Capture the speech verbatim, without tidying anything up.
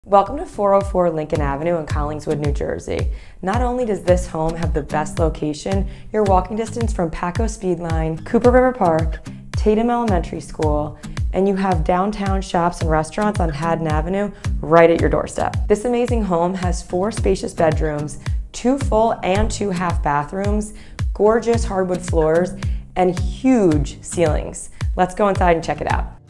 Welcome to four oh four Lincoln Avenue in Collingswood, New Jersey. Not only does this home have the best location, you're walking distance from PATCO Speedline, Cooper River Park, Tatem Elementary School, and you have downtown shops and restaurants on Haddon Avenue right at your doorstep. This amazing home has four spacious bedrooms, two full and two half bathrooms, gorgeous hardwood floors, and huge ceilings. Let's go inside and check it out.